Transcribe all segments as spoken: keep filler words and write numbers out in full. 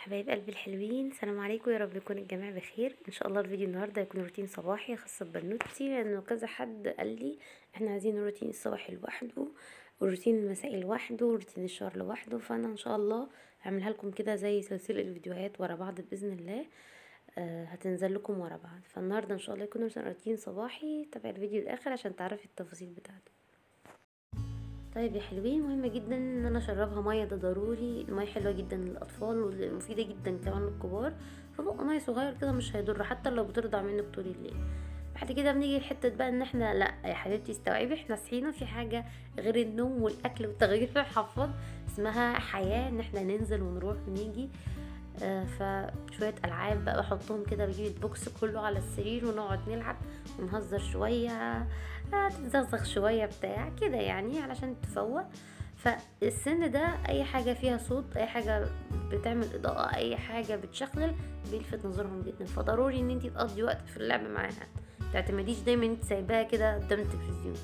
حبايب قلبي الحلوين، السلام عليكم. يا رب يكون الجميع بخير ان شاء الله. الفيديو النهارده هيكون روتين صباحي خاص ببنوتي، لانه كذا حد قال لي احنا عايزين الروتين الصباحي لوحده والروتين المسائي لوحده وروتين الشهر لوحده. فانا ان شاء الله هعملها لكم كده زي سلسله الفيديوهات ورا بعض باذن الله. آه هتنزل لكم ورا بعض. فالنهارده ان شاء الله يكون روتين صباحي. تابع الفيديو للاخر عشان تعرفي التفاصيل بتاعته. طيب يا حلوين، مهم جدا ان انا اشربها ميه، ده ضروري. الميه حلوه جدا للاطفال ومفيده جدا كمان للكبار. فبقى ميه صغير كده مش هيضر حتى لو بترضع منك طول الليل. بعد كده بنيجي لحته بقى ان احنا لا يا حبيبتي استوعبي، احنا صحينا في حاجه غير النوم والاكل والتغيير في الحفاض اسمها حياه، ان احنا ننزل ونروح ونيجي. آه فشويه العاب بقى بحطهم كده، بجيب البوكس كله على السرير ونقعد نلعب ونهزر شويه، آه تتزغزغ شويه بتاع كده يعني علشان تفوق. فالسن ده اي حاجه فيها صوت، اي حاجه بتعمل اضاءه، اي حاجه بتشغل بيلفت نظرهم جدا. فضروري ان انتي تقضي وقت في اللعب معاها، متعتمديش دايما انت سايباها كده قدام التلفزيون.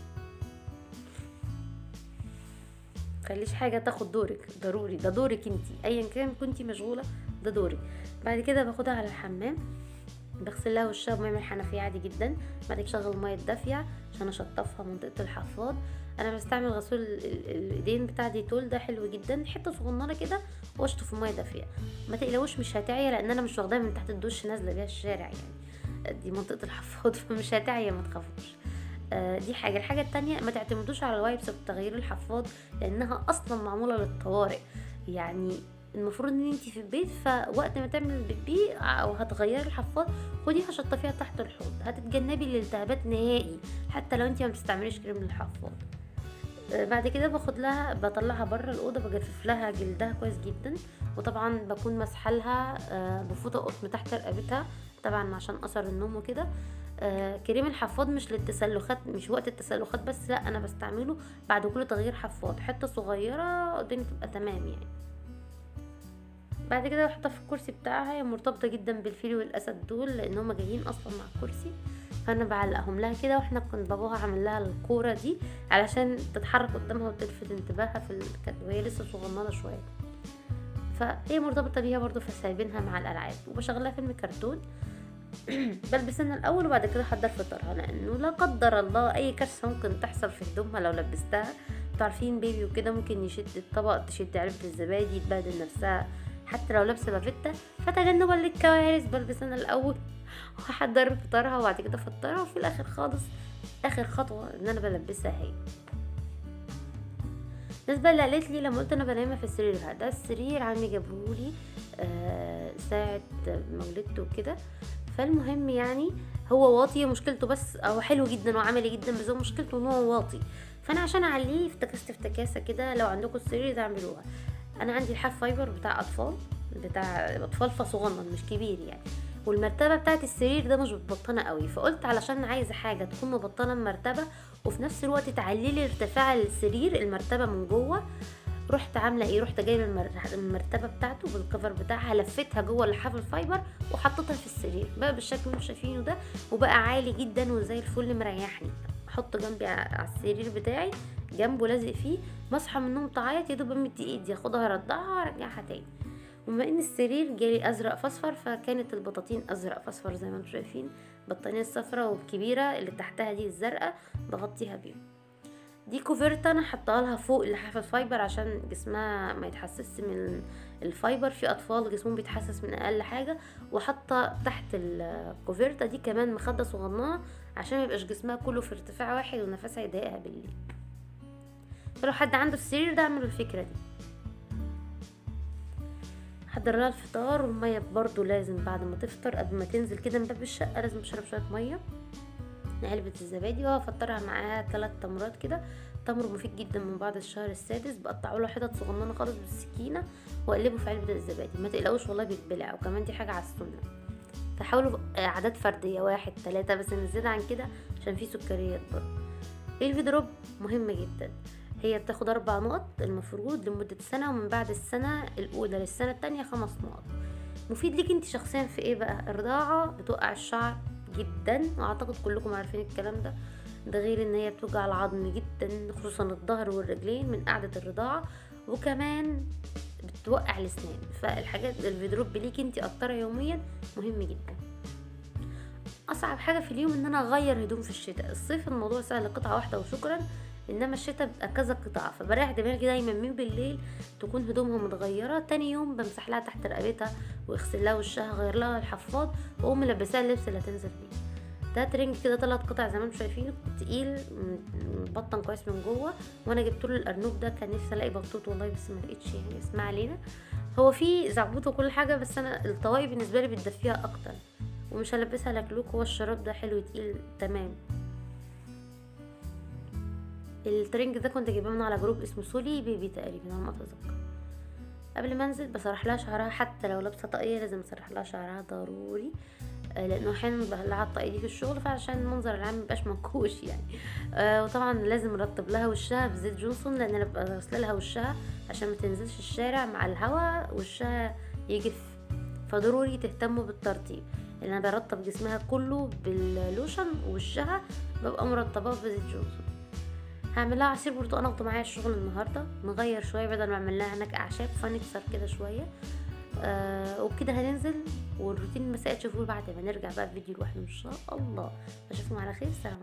خليش حاجه تاخد دورك، ضروري ده دورك انتي ايا كان كنتي مشغوله، ده دورك. بعد كده باخدها على الحمام، بغسل لها وشها بميه من الحنفيه عادي جدا. بعد كده اشغل ميه دافيه عشان اشطفها منطقه الحفاض. انا بستعمل غسول الايدين بتاع ديتول، ده حلو جدا، حته صغننه كده واشطف ميه دافيه. ما تقلقوش مش هتعيا، لان انا مش واخداها من تحت الدش نازله بيها الشارع يعني، دي منطقه الحفاض فمش هتعيا ما تخافوش. آه دي حاجه. الحاجه التانية، ما تعتمدوش على الوايبس بتغيير الحفاض لانها اصلا معموله للطوارئ. يعني المفروض ان انتي في البيت، فوقت ما تعمل البيبي او هتغيري الحفاض خديها شطفيها تحت الحوض، هتتجنبي الالتهابات نهائي حتى لو انتي ما بتستعمليش كريم للحفاض. آه بعد كده باخد لها بطلعها بره الاوضه، بجفف لها جلدها كويس جدا، وطبعا بكون مسحلها آه بفوطه قطن تحت رقبتها طبعا عشان اثر النوم وكده. آه كريم الحفاض مش للتسلخات، مش وقت التسلخات بس، لا انا بستعمله بعد كل تغيير حفاض، حته صغيره الدنيا تبقى تمام يعني. بعد كده بحطها في الكرسي بتاعها، هي مرتبطه جدا بالفيل والاسد دول لان هما جايين اصلا مع الكرسي، فانا بعلقهم لها كده. واحنا كنت باباها عامل لها الكوره دي علشان تتحرك قدامها وتلفت انتباهها في ال... وهي لسه صغننه شويه، فهي مرتبطه بيها برضو فسايبينها مع الالعاب. وبشغلها فيلم كرتون بلبسها الاول وبعد كده احضر فطارها، لانه لا قدر الله اي كارثه ممكن تحصل في هدومها لو لبستها. عارفين بيبي وكده ممكن يشد الطبق، تشد علبه الزبادي، تبهدل نفسها حتى لو لابسه بافيتا. فتجنبا للكوارث بلبس انا الاول واحضر فطارها وبعد كده افطرها، وفي الاخر خالص اخر خطوه ان انا بلبسها هي. الناس بقى اللي قالت لي لما قلت انا بنام في السرير، ده السرير عمي جابهولي آه ساعه ما ولدت وكده. فالمهم يعني هو واطي، مشكلته بس هو حلو جدا وعملي جدا، بس هو مشكلته ان هو واطي. فانا عشان اعليه افتكست افتكاسه كده، لو عندكم السرير ده اعملوها. انا عندي الحاف فايبر بتاع اطفال، بتاع اطفال فصغنن مش كبير يعني، والمرتبه بتاعت السرير ده مش متبطنه قوي، فقلت علشان عايزه حاجه تكون مبطنه المرتبه وفي نفس الوقت تعليلي ارتفاع السرير المرتبه من جوه. رحت عامله ايه، رحت جايبه المرتبه بتاعته بالكفر بتاعها، لفتها جوه اللحاف الفايبر وحطيتها في السرير بقى بالشكل اللي انتم شايفينه ده، وبقى عالي جدا وزي الفل مريحني. احطه جنبي على السرير بتاعي جنبه لازق فيه، بصحى من النوم تعيط يا دوب امد ايدي اخدها ارضعها وارجعها تاني. وبما ان السرير جالي ازرق فاصفر، فكانت البطاطين ازرق فاصفر زي ما انتم شايفين، البطانيه الصفراء والكبيره اللي تحتها دي الزرقاء بغطيها بيهم. دي كوفرتا انا حطها لها فوق اللحاف الفايبر عشان جسمها ما يتحسسش من الفايبر، في اطفال جسمهم بيتحسس من اقل حاجه. وحاطه تحت الكوفرتا دي كمان مخده صغننه عشان ما يبقاش جسمها كله في ارتفاع واحد ونفسها يضايقها بالليل. فلو حد عنده السرير ده اعملوا الفكره دي. حضر لها الفطار، والميه برضو لازم بعد ما تفطر قبل ما تنزل كده من باب الشقه لازم تشرب شويه ميه. علبة الزبادي وافطرها معاها ثلاث تمرات كده، تمر مفيد جدا من بعد الشهر السادس، بقطعه له حتت صغننه خالص بالسكينه واقلبه في علبه الزبادي، ما تقلقوش والله بيتبلع، وكمان دي حاجه على السنه. فحاولوا اعداد فرديه واحد ثلاثة بس، نزيد عن كده عشان في سكريات برضه. الفي دروب مهمه جدا، هي بتاخد اربع نقط المفروض لمده سنه، ومن بعد السنه الاولى للسنه التانية خمس نقط. مفيد ليك انت شخصيا في ايه بقى؟ الرضاعه بتوقع الشعر جدا، واعتقد كلكم عارفين الكلام ده. ده غير ان هي بتوجع العظم جدا خصوصا الظهر والرجلين من قعدة الرضاعة، وكمان توقع الاسنان. فالحاجات الفيدروب ليكي انت قطره يوميا مهم جدا. اصعب حاجه في اليوم ان انا اغير هدوم في الشتاء. الصيف الموضوع سهل، قطعه واحده وشكرا، انما الشتاء بيبقى كذا قطعه، فبريح دماغي دايما من بالليل تكون هدومها متغيره. تاني يوم بمسح لها تحت رقبتها واغسل لها وشها، غير لها الحفاض، واقوم ملبساها اللبس اللي هتنزل بيه. ده ترنج كده ثلاث قطع زي ما انتم شايفين، تقيل مبطن كويس من جوه. وانا جبت له الارنوب ده، كان نفسي الاقي بطوط والله بس ما لقيتش، يعني اسمع علينا. هو فيه زعبوط وكل حاجه، بس انا الطواقي بالنسبه لي بتدفيها اكتر، ومش هلبسها لكلوك. هو الشراب ده حلو تقيل تمام. الترنج ده كنت جايباه من على جروب اسمه سولي بيبي تقريبا على ما اتذكر. قبل ما انزل بسرح لها شعرها، حتى لو لابسه طاقيه لازم اسرح لها شعرها ضروري، لانه احيانا بقلعها الطاقيه دي في الشغل، فعشان المنظر العام ميبقاش منكوش يعني. آه وطبعا لازم نرطب لها وشها بزيت جونسون، لان انا ببقى غسله لها وشها عشان ما تنزلش الشارع مع الهواء وشها يجف. فضروري تهتموا بالترطيب، لان انا برطب جسمها كله باللوشن، ووشها ببقى مرطباه بزيت جونسون. هعمل لها عصير برتقال اخده معايا الشغل النهارده، نغير شويه بدل ما اعمل لها هناك اعشاب، فنكسر كده شويه. آه وبكده هننزل، والروتين المسائي تشوفوه بعد ما نرجع بقى في فيديو لوحده ان شاء الله. اشوفكم على خير، سلام.